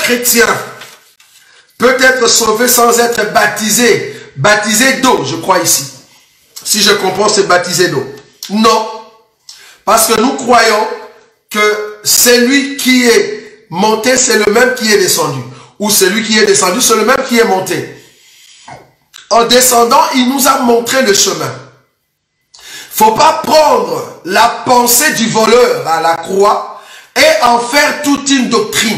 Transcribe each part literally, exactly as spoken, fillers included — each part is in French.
chrétien peut être sauvé sans être baptisé. Baptisé d'eau, je crois ici. Si je comprends, c'est baptisé d'eau. Non. Parce que nous croyons que celui qui est monté, c'est le même qui est descendu. Ou celui qui est descendu, c'est le même qui est monté. En descendant, il nous a montré le chemin. Il ne faut pas prendre la pensée du voleur à la croix et en faire toute une doctrine.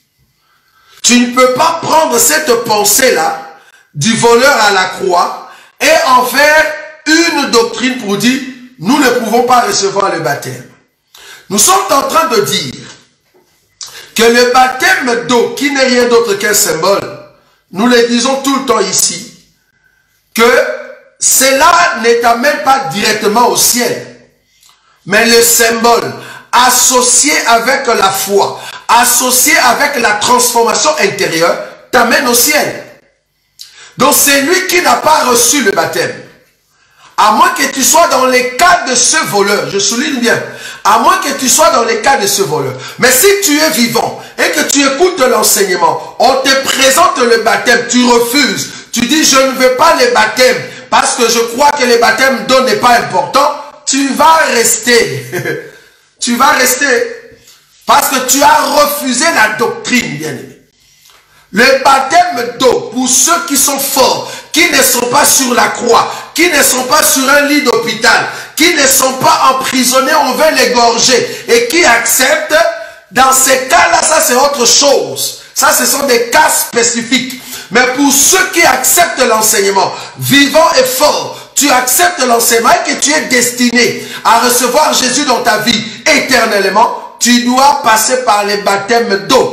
Tu ne peux pas prendre cette pensée-là du voleur à la croix et en faire une doctrine pour dire nous ne pouvons pas recevoir le baptême. Nous sommes en train de dire que le baptême d'eau, qui n'est rien d'autre qu'un symbole, nous le disons tout le temps ici, que cela ne t'amène pas directement au ciel, mais le symbole associé avec la foi, associé avec la transformation intérieure, t'amène au ciel. Donc celui qui n'a pas reçu le baptême, à moins que tu sois dans les cas de ce voleur, je souligne bien, à moins que tu sois dans les cas de ce voleur. Mais si tu es vivant et que tu écoutes l'enseignement, on te présente le baptême, tu refuses, tu dis je ne veux pas les baptêmes parce que je crois que les baptêmes d'eau n'est pas important, tu vas rester. Tu vas rester parce que tu as refusé la doctrine, bien-aimé. Le baptême d'eau, pour ceux qui sont forts, qui ne sont pas sur la croix, qui ne sont pas sur un lit d'hôpital, qui ne sont pas emprisonnés, on veut l'égorger, et qui acceptent, dans ces cas-là, ça c'est autre chose. Ça, ce sont des cas spécifiques. Mais pour ceux qui acceptent l'enseignement, vivant et fort, tu acceptes l'enseignement et que tu es destiné à recevoir Jésus dans ta vie éternellement, tu dois passer par les baptêmes d'eau.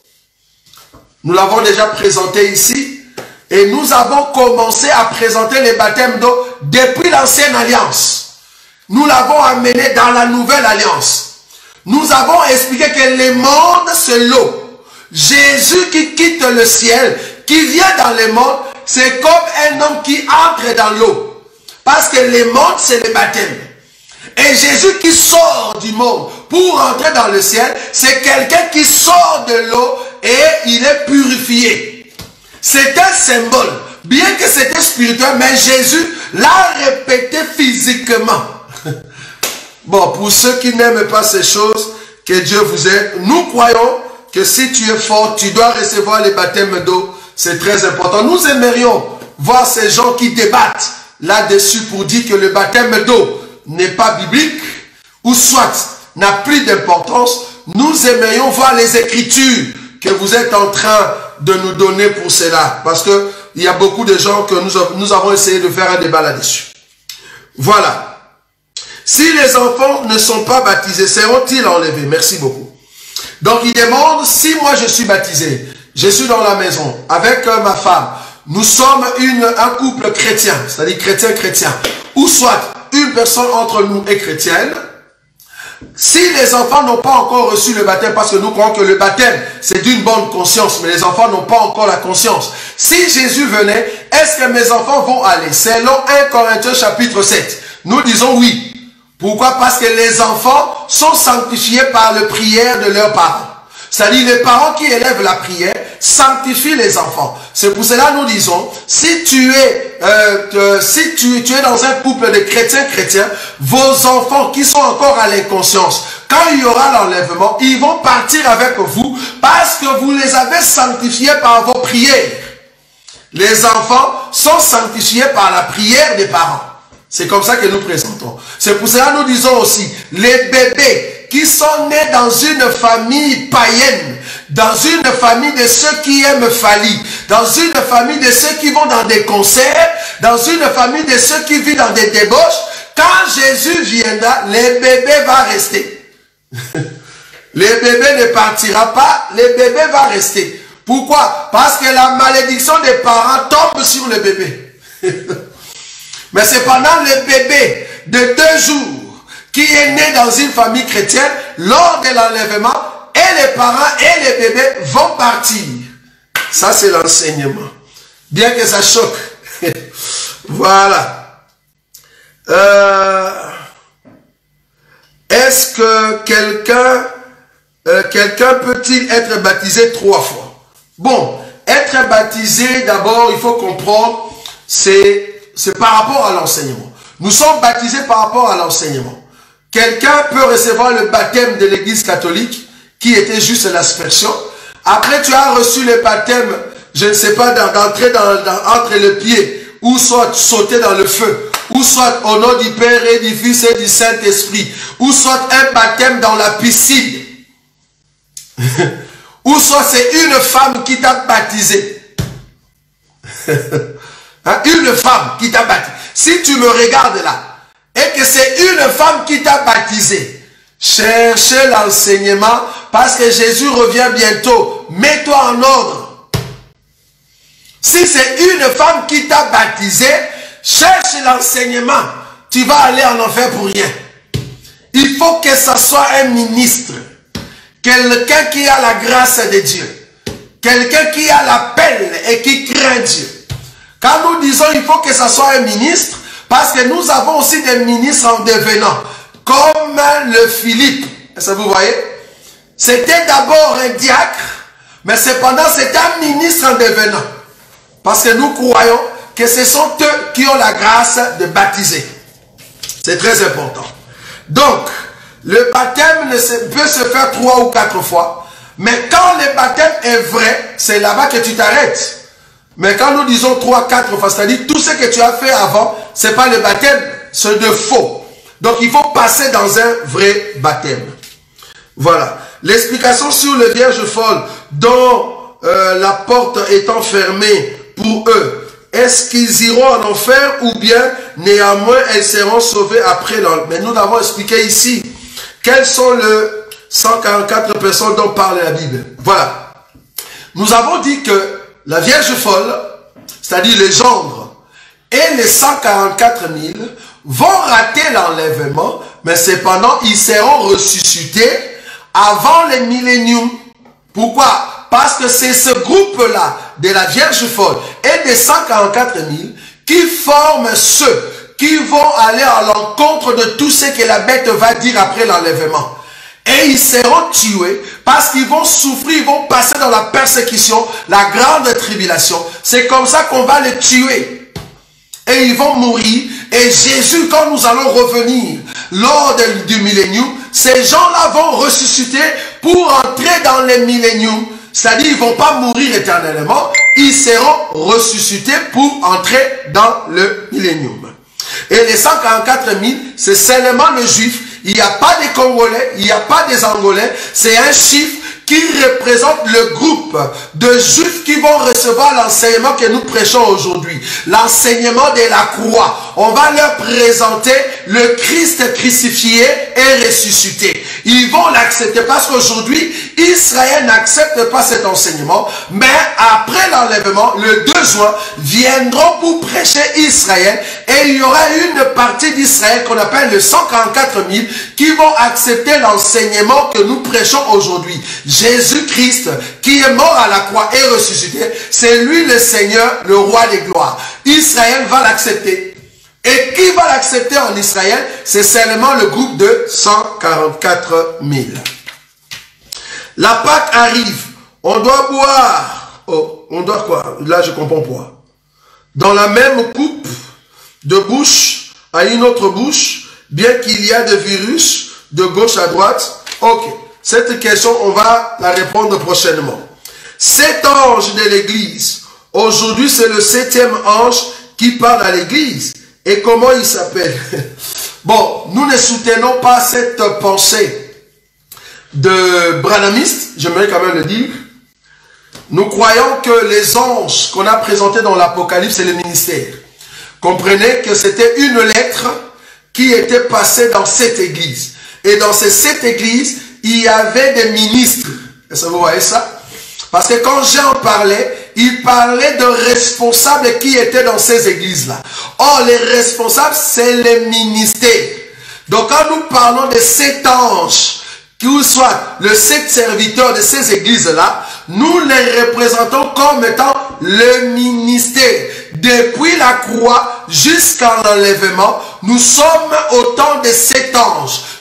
Nous l'avons déjà présenté ici et nous avons commencé à présenter les baptêmes d'eau depuis l'ancienne alliance. Nous l'avons amené dans la nouvelle alliance. Nous avons expliqué que le monde c'est l'eau. Jésus qui quitte le ciel, qui vient dans le monde, c'est comme un homme qui entre dans l'eau. Parce que le monde c'est le baptême. Et Jésus qui sort du monde pour entrer dans le ciel, c'est quelqu'un qui sort de l'eau et il est purifié. C'est un symbole. Bien que c'était spirituel, mais Jésus l'a répété physiquement. Bon, pour ceux qui n'aiment pas ces choses, que Dieu vous aide. Nous croyons que si tu es fort, tu dois recevoir les baptêmes d'eau. C'est très important. Nous aimerions voir ces gens qui débattent là-dessus pour dire que le baptême d'eau n'est pas biblique ou soit n'a plus d'importance. Nous aimerions voir les écritures que vous êtes en train de nous donner pour cela. Parce que il y a beaucoup de gens que nous, nous avons essayé de faire un débat là-dessus. Voilà. Si les enfants ne sont pas baptisés, seront-ils enlevés? Merci beaucoup. Donc il demande, si moi je suis baptisé, je suis dans la maison avec euh, ma femme, nous sommes une, un couple chrétien, c'est-à-dire chrétien-chrétien, ou soit une personne entre nous est chrétienne, si les enfants n'ont pas encore reçu le baptême, parce que nous croyons que le baptême, c'est d'une bonne conscience, mais les enfants n'ont pas encore la conscience. Si Jésus venait, est-ce que mes enfants vont aller? Selon un Corinthiens chapitre sept, nous disons oui. Pourquoi? Parce que les enfants sont sanctifiés par la prière de leurs parents. C'est-à-dire les parents qui élèvent la prière sanctifient les enfants. C'est pour cela que nous disons, si tu es, euh, euh, si tu, tu es dans un couple de chrétiens-chrétiens, vos enfants qui sont encore à l'inconscience, quand il y aura l'enlèvement, ils vont partir avec vous parce que vous les avez sanctifiés par vos prières. Les enfants sont sanctifiés par la prière des parents. C'est comme ça que nous présentons. C'est pour cela que nous disons aussi, les bébés qui sont nés dans une famille païenne, dans une famille de ceux qui aiment Fali, dans une famille de ceux qui vont dans des concerts, dans une famille de ceux qui vivent dans des débauches, quand Jésus viendra, les bébés vont rester. Les bébés ne partira pas, les bébés vont rester. Pourquoi? Parce que la malédiction des parents tombe sur le bébé. Mais c'est pendant le bébé de deux jours qui est né dans une famille chrétienne, lors de l'enlèvement, et les parents et les bébés vont partir. Ça, c'est l'enseignement. Bien que ça choque. Voilà. Euh, Est-ce que quelqu'un euh, quelqu'un peut-il être baptisé trois fois? Bon, être baptisé, d'abord, il faut comprendre, c'est par rapport à l'enseignement. Nous sommes baptisés par rapport à l'enseignement. Quelqu'un peut recevoir le baptême de l'église catholique, qui était juste l'aspersion. Après, tu as reçu le baptême, je ne sais pas, d'entrer dans, dans, entre les pieds, ou soit sauter dans le feu, ou soit au nom du Père et du Fils et du Saint-Esprit, ou soit un baptême dans la piscine, ou soit c'est une femme qui t'a baptisé. Hein? Une femme qui t'a baptisé. Si tu me regardes là, et que c'est une femme qui t'a baptisé, cherchez l'enseignement, parce que Jésus revient bientôt. Mets-toi en ordre. Si c'est une femme qui t'a baptisé, cherche l'enseignement. Tu vas aller en enfer pour rien. Il faut que ce soit un ministre. Quelqu'un qui a la grâce de Dieu. Quelqu'un qui a l'appel et qui craint Dieu. Quand nous disons il faut que ce soit un ministre, parce que nous avons aussi des ministres en devenant. Comme le Philippe. Est-ce que vous voyez? C'était d'abord un diacre, mais cependant c'est un ministre en devenant. Parce que nous croyons que ce sont eux qui ont la grâce de baptiser. C'est très important. Donc, le baptême ne se, peut se faire trois ou quatre fois. Mais quand le baptême est vrai, c'est là-bas que tu t'arrêtes. Mais quand nous disons trois, quatre fois, c'est-à-dire tout ce que tu as fait avant, ce n'est pas le baptême, c'est de faux. Donc, il faut passer dans un vrai baptême. Voilà. L'explication sur les vierges folles, dont euh, la porte étant fermée pour eux, est-ce qu'ils iront en enfer ou bien néanmoins elles seront sauvées après l'enlèvement? Mais nous l'avons expliqué ici. Quelles sont les cent quarante-quatre personnes dont parle la Bible? Voilà. Nous avons dit que la Vierge folle, c'est-à-dire les gendres, et les cent quarante-quatre mille vont rater l'enlèvement, mais cependant ils seront ressuscités avant le millénium. Pourquoi? Parce que c'est ce groupe-là de la Vierge folle et des cent quarante-quatre mille qui forment ceux qui vont aller à l'encontre de tout ce que la bête va dire après l'enlèvement. Et ils seront tués parce qu'ils vont souffrir, ils vont passer dans la persécution, la grande tribulation. C'est comme ça qu'on va les tuer. Et ils vont mourir. Et Jésus, quand nous allons revenir lors de, du millénium, ces gens-là vont ressusciter pour entrer dans le millénium. C'est-à-dire ils ne vont pas mourir éternellement, ils seront ressuscités pour entrer dans le millénium. Et les cent quarante-quatre mille, c'est seulement les Juifs. Il n'y a pas des Congolais, il n'y a pas des Angolais. C'est un chiffre qui représente le groupe de Juifs qui vont recevoir l'enseignement que nous prêchons aujourd'hui. L'enseignement de la croix. On va leur présenter le Christ crucifié et ressuscité. Ils vont l'accepter parce qu'aujourd'hui, Israël n'accepte pas cet enseignement. Mais après l'enlèvement, le deux juin, viendront pour prêcher Israël. Et il y aura une partie d'Israël qu'on appelle les cent quarante-quatre mille qui vont accepter l'enseignement que nous prêchons aujourd'hui. Jésus-Christ, qui est mort à la croix et ressuscité, c'est lui le Seigneur, le roi des gloires. Israël va l'accepter. Et qui va l'accepter en Israël? C'est seulement le groupe de cent quarante-quatre mille. La Pâque arrive. On doit boire. Oh, on doit quoi? Là, je comprends pas. Dans la même coupe, de bouche à une autre bouche, bien qu'il y a des virus de gauche à droite. Ok. Cette question, on va la répondre prochainement. Sept anges de l'église. Aujourd'hui, c'est le septième ange qui parle à l'église. Et comment il s'appelle? Bon, nous ne soutenons pas cette pensée de branhamiste, j'aimerais quand même le dire. Nous croyons que les anges qu'on a présentés dans l'Apocalypse, c'est le ministère. Comprenez que c'était une lettre qui était passée dans cette église. Et dans ces sept églises, il y avait des ministres. Est-ce que vous voyez ça? Parce que quand Jean parlait, il parlait de responsables qui étaient dans ces églises-là. Or, les responsables, c'est les ministères. Donc, quand nous parlons de sept anges, ou soit le sept serviteurs de ces églises-là, nous les représentons comme étant le ministère. Depuis la croix jusqu'à l'enlèvement, nous sommes autant de sept anges.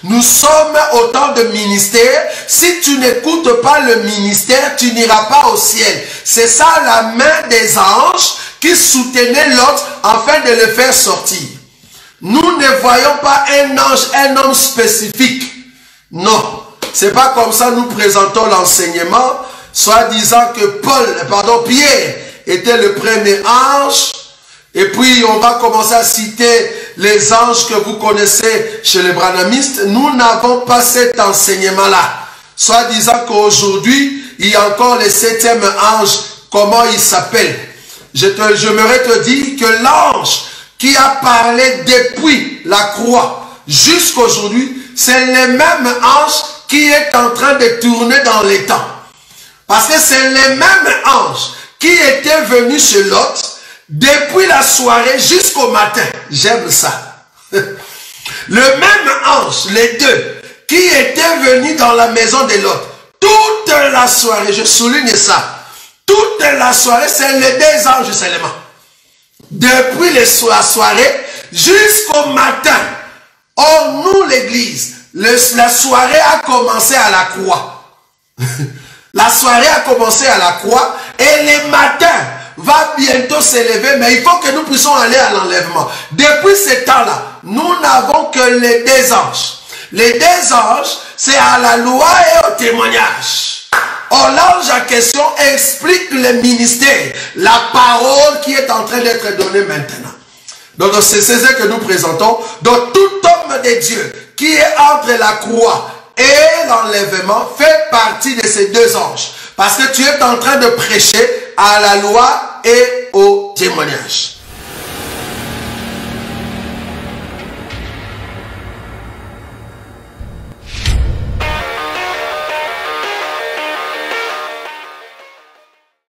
Nous sommes autant de ministères. Si tu n'écoutes pas le ministère, tu n'iras pas au ciel. C'est ça la main des anges qui soutenait l'autre afin de le faire sortir. Nous ne voyons pas un ange, un homme spécifique. Non. C'est pas comme ça nous présentons l'enseignement, soit disant que Paul, pardon, Pierre était le premier ange. Et puis, on va commencer à citer les anges que vous connaissez chez les branhamistes. Nous n'avons pas cet enseignement-là. Soit disant qu'aujourd'hui, il y a encore le septième ange. Comment il s'appelle? Je te, j'aimerais te dire que l'ange qui a parlé depuis la croix jusqu'aujourd'hui, c'est le même ange qui est en train de tourner dans les temps. Parce que c'est le même ange qui était venu chez Lot depuis la soirée jusqu'au matin. J'aime ça. Le même ange, les deux, qui était venu dans la maison de Lot toute la soirée. Je souligne ça. Toute la soirée, c'est les deux anges seulement. Depuis la soirée jusqu'au matin. Or, nous, l'église, la soirée a commencé à la croix. La soirée a commencé à la croix et le matin va bientôt s'élever, mais il faut que nous puissions aller à l'enlèvement. Depuis ce temps-là, nous n'avons que les deux anges. Les deux anges, c'est à la loi et au témoignage. Or, l'ange en question explique le ministère, la parole qui est en train d'être donnée maintenant. Donc, c'est ce que nous présentons. Donc, tout homme de Dieu qui est entre la croix et l'enlèvement fait partie de ces deux anges. Parce que tu es en train de prêcher à la loi et au témoignage.